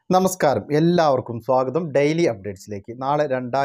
നമസ്കാരം, എല്ലാവർക്കും സ്വാഗതം ഡെയിലി അപ്ഡേറ്റ്സിലേക്ക്. നാളെ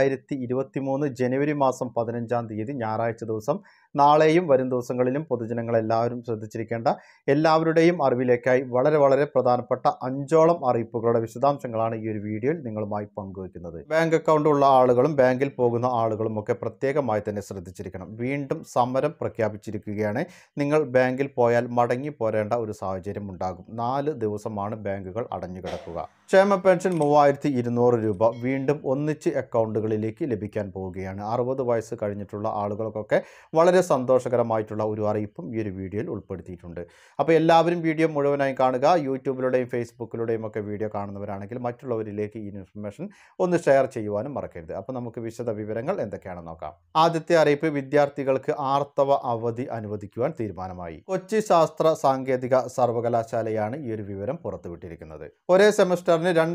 2023 ജനുവരി മാസം 15-ാം തീയതി ഞായറാഴ്ച ദിവസം, നാളെയും വരും ദിവസങ്ങളിലും പൊതുജനങ്ങളെല്ലാവരും ശ്രദ്ധിച്ചിരിക്കേണ്ട എല്ലാവരുടെയും അറിവിലേക്കായി വളരെ പ്രധാനപ്പെട്ട 5ഓളം അറിയിപ്പുകളുടെ വിശദാംശങ്ങളാണ് ഈ ഒരു വീഡിയോയിൽ നിങ്ങളുമായി പങ്കുവയ്ക്കുന്നത്. ബാങ്ക് അക്കൗണ്ട് ഉള്ള ആളുകളും ബാങ്കിൽ പോകുന്ന ആളുകളും ഒക്കെ പ്രത്യേകമായി തന്നെ ശ്രദ്ധിച്ചിരിക്കണം. വീണ്ടും സമരം പ്രഖ്യാപിച്ചിരിക്കുകയാണ്. നിങ്ങൾ ബാങ്കിൽ പോയാൽ മടങ്ങി പോരേണ്ട ഒരു സാഹചര്യം ഉണ്ടാകും. 4 ദിവസമാണ് ബാങ്കുകൾ അടഞ്ഞുകിടക്കുക. ക്ഷേമ പെൻഷൻ 3200 രൂപ വീണ്ടും ഒന്നിച്ച് അക്കൗണ്ടുകളിലേക്ക് ലഭിക്കാൻ പോവുകയാണ്. 60 വയസ്സ് കഴിഞ്ഞിട്ടുള്ള ആളുകൾക്കൊക്കെ വളരെ സന്തോഷകരമായിട്ടുള്ള ഒരു അറിയിപ്പും ഈ ഒരു വീഡിയോയിൽ ഉൾപ്പെടുത്തിയിട്ടുണ്ട്. അപ്പോൾ എല്ലാവരും വീഡിയോ മുഴുവനായി കാണുക. യൂട്യൂബിലൂടെയും ഫേസ്ബുക്കിലൂടെയും ഒക്കെ വീഡിയോ കാണുന്നവരാണെങ്കിൽ മറ്റുള്ളവരിലേക്ക് ഈ ഇൻഫർമേഷൻ ഒന്ന് ഷെയർ ചെയ്യുവാനും മറക്കരുത്. അപ്പോൾ നമുക്ക് വിശദ വിവരങ്ങൾ എന്തൊക്കെയാണെന്ന് നോക്കാം. ആദ്യത്തെ അറിയിപ്പ്, വിദ്യാർത്ഥികൾക്ക് ആർത്തവ അവധി അനുവദിക്കുവാൻ തീരുമാനമായി. കൊച്ചി ശാസ്ത്ര സാങ്കേതിക സർവകലാശാലയാണ് ഈ ഒരു വിവരം പുറത്തുവിട്ടിരിക്കുന്നത്. ഒരേ സെമസ്റ്ററിന്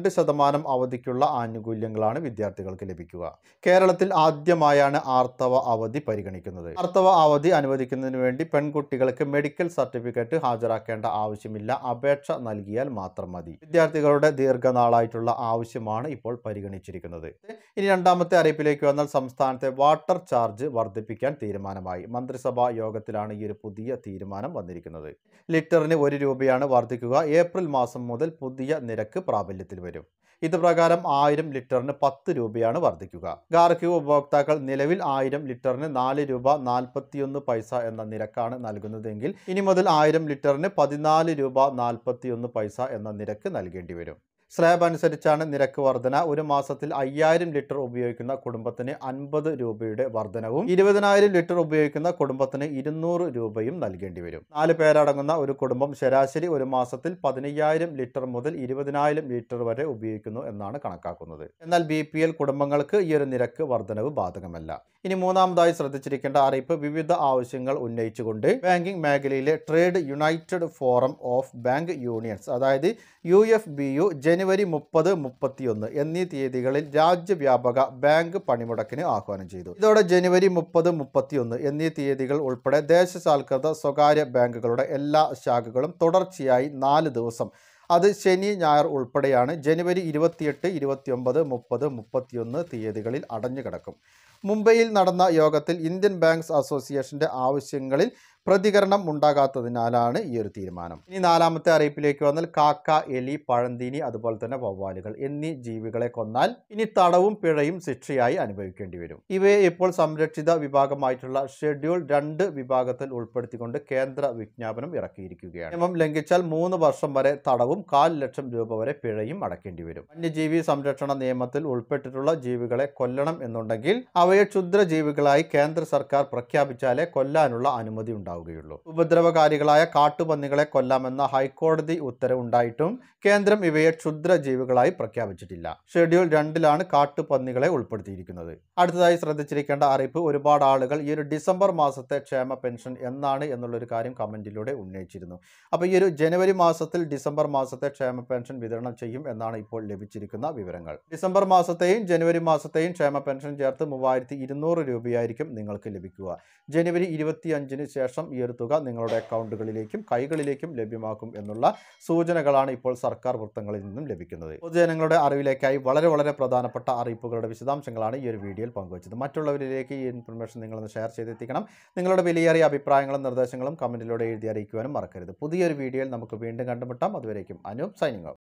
2% അവധിക്കുള്ള ആനുകൂല്യങ്ങളാണ് വിദ്യാർത്ഥികൾക്ക് ലഭിക്കുക. കേരളത്തിൽ ആദ്യമായാണ് ആർത്തവ അവധി പരിഗണിക്കുന്നത്. ആർത്തവ അവധി അനുവദിക്കുന്നതിന് വേണ്ടി പെൺകുട്ടികൾക്ക് മെഡിക്കൽ സർട്ടിഫിക്കറ്റ് ഹാജരാക്കേണ്ട ആവശ്യമില്ല. അപേക്ഷ നൽകിയാൽ മാത്രം മതി. വിദ്യാർത്ഥികളുടെ ദീർഘനാളായിട്ടുള്ള ആവശ്യമാണ് ഇപ്പോൾ പരിഗണിച്ചിരിക്കുന്നത്. ഇനി രണ്ടാമത്തെ അറിയിപ്പിലേക്ക് വന്നാൽ, സംസ്ഥാനത്തെ വാട്ടർ ചാർജ് വർദ്ധിപ്പിക്കാൻ തീരുമാനമായി. മന്ത്രിസഭാ യോഗത്തിലാണ് ഈ ഒരു പുതിയ തീരുമാനം വന്നിരിക്കുന്നത്. ലിറ്ററിന് 1 രൂപയാണ് വർദ്ധിക്കുക. ഏപ്രിൽ മാസം മുതൽ പുതിയ നിരക്ക് പ്രാബല്യത്തിൽ വരും. ഇത് പ്രകാരം 1000 ലിറ്ററിന് 10 രൂപയാണ് വർദ്ധിക്കുക. ഗാർഹിക ഉപഭോക്താക്കൾ നിലവിൽ 1000 ലിറ്ററിന് 4 രൂപ 41 പൈസ എന്ന നിരക്കാണ് നൽകുന്നതെങ്കിൽ ഇനി മുതൽ 1000 ലിറ്ററിന് 14 രൂപ 41 പൈസ എന്ന നിരക്ക് നൽകേണ്ടി വരും. സ്ലാബ് അനുസരിച്ചാണ് നിരക്ക് വർധന. ഒരു മാസത്തിൽ 5000 ലിറ്റർ ഉപയോഗിക്കുന്ന കുടുംബത്തിന് 50 രൂപയുടെ വർധനവും 20000 ലിറ്റർ ഉപയോഗിക്കുന്ന കുടുംബത്തിന് 200 രൂപയും നൽകേണ്ടി വരും. 4 പേരടങ്ങുന്ന ഒരു കുടുംബം ശരാശരി ഒരു മാസത്തിൽ 15000 ലിറ്റർ മുതൽ 20000 ലിറ്റർ വരെ ഉപയോഗിക്കുന്നു എന്നാണ് കണക്കാക്കുന്നത്. എന്നാൽ BPL കുടുംബങ്ങൾക്ക് ഈ ഒരു നിരക്ക് വർധനവ് ബാധകമല്ല. ഇനി മൂന്നാമതായി ശ്രദ്ധിച്ചിരിക്കേണ്ട അറിയിപ്പ്, വിവിധ ആവശ്യങ്ങൾ ഉന്നയിച്ചുകൊണ്ട് ബാങ്കിംഗ് മേഖലയിലെ trade united forum of bank unions, അതായത് UFBU, ജനുവരി 30, 31 എന്നീ തീയതികളിൽ രാജ്യവ്യാപക ബാങ്ക് പണിമുടക്കിന് ആഹ്വാനം ചെയ്തു. ഇതോടെ ജനുവരി 30, 31 എന്നീ തീയതികൾ ഉൾപ്പെടെ ദേശസാൽകൃത സ്വകാര്യ ബാങ്കുകളുടെ എല്ലാ ശാഖകളും തുടർച്ചയായി 4 ദിവസം, അത് ശനി ഞായർ ഉൾപ്പെടെയാണ്, ജനുവരി 28, 29, 30, 31 തീയതികളിൽ അടഞ്ഞുകിടക്കും. മുംബൈയിൽ നടന്ന യോഗത്തിൽ ഇന്ത്യൻ ബാങ്ക്സ് അസോസിയേഷന്റെ ആവശ്യങ്ങളിൽ പ്രതികരണം ഉണ്ടാകാത്തതിനാലാണ് ഈ ഒരു തീരുമാനം. ഇനി നാലാമത്തെ അറിയിപ്പിലേക്ക് വന്നാൽ, കാക്ക, എലി, പഴന്തീനി, അതുപോലെ തന്നെ വവ്വാലുകൾ എന്നീ ജീവികളെ കൊന്നാൽ ഇനി തടവും പിഴയും ശിക്ഷയായി അനുഭവിക്കേണ്ടി വരും. ഇവയെ ഇപ്പോൾ സംരക്ഷിത വിഭാഗമായിട്ടുള്ള ഷെഡ്യൂൾ 2 വിഭാഗത്തിൽ ഉൾപ്പെടുത്തിക്കൊണ്ട് കേന്ദ്ര വിജ്ഞാപനം ഇറക്കിയിരിക്കുകയാണ്. നിയമം ലംഘിച്ചാൽ 3 വർഷം വരെ തടവും 500,000 രൂപ വരെ പിഴയും അടക്കേണ്ടി വരും. വന്യജീവി സംരക്ഷണ നിയമത്തിൽ ഉൾപ്പെട്ടിട്ടുള്ള ജീവികളെ കൊല്ലണം എന്നുണ്ടെങ്കിൽ അവയെ ക്ഷുദ്രജീവികളായി കേന്ദ്ര സർക്കാർ പ്രഖ്യാപിച്ചാലേ കൊല്ലാനുള്ള അനുമതി ഉണ്ടാവുകയുള്ളൂ. ഉപദ്രവകാരികളായ കാട്ടുപന്നികളെ കൊല്ലാമെന്ന ഹൈക്കോടതി ഉത്തരവുണ്ടായിട്ടും കേന്ദ്രം ഇവയെ ക്ഷുദ്രജീവികളായി പ്രഖ്യാപിച്ചിട്ടില്ല. ഷെഡ്യൂൾ 2-ലാണ് കാട്ടുപന്നികളെ ഉൾപ്പെടുത്തിയിരിക്കുന്നത്. അടുത്തതായി ശ്രദ്ധിച്ചിരിക്കേണ്ട അറിയിപ്പ്, ഒരുപാട് ആളുകൾ ഈ ഒരു ഡിസംബർ മാസത്തെ ക്ഷേമ പെൻഷൻ എന്നാണ് എന്നുള്ളൊരു കാര്യം കമന്റിലൂടെ ഉന്നയിച്ചിരുന്നു. അപ്പോൾ ഈ ഒരു ജനുവരി മാസത്തിൽ ഡിസംബർ മാസത്തെ ക്ഷേമ പെൻഷൻ വിതരണം ചെയ്യും എന്നാണ് ഇപ്പോൾ ലഭിച്ചിരിക്കുന്ന വിവരങ്ങൾ. ഡിസംബർ മാസത്തെയും ജനുവരി മാസത്തെയും ക്ഷേമ പെൻഷൻ ചേർത്ത് 3200 രൂപയായിരിക്കും നിങ്ങൾക്ക് ലഭിക്കുക. ജനുവരി 25-ന് ശേഷം ഈ ഒരു തുക നിങ്ങളുടെ അക്കൗണ്ടുകളിലേക്കും കൈകളിലേക്കും ലഭ്യമാക്കും എന്നുള്ള സൂചനകളാണ് ഇപ്പോൾ സർക്കാർ വൃത്തങ്ങളിൽ നിന്നും ലഭിക്കുന്നത്. പൊതുജനങ്ങളുടെ അറിവിലേക്കായി വളരെ പ്രധാനപ്പെട്ട അറിയിപ്പുകളുടെ വിശദാംശങ്ങളാണ് ഈ ഒരു വീഡിയോയിൽ പങ്കുവച്ചത്. മറ്റുള്ളവരിലേക്ക് ഈ ഇൻഫർമേഷൻ നിങ്ങളൊന്ന് ഷെയർ ചെയ്തെത്തിക്കണം. നിങ്ങളുടെ വിലയേറിയ അഭിപ്രായങ്ങളും നിർദ്ദേശങ്ങളും കമന്റിലൂടെ എഴുതി അറിയിക്കുവാനും മറക്കരുത്. പുതിയൊരു വീഡിയോയിൽ നമുക്ക് വീണ്ടും കണ്ടുമുട്ടാം. അതുവരേക്കും അനൂപ് സൈനിങ് ഔട്ട്.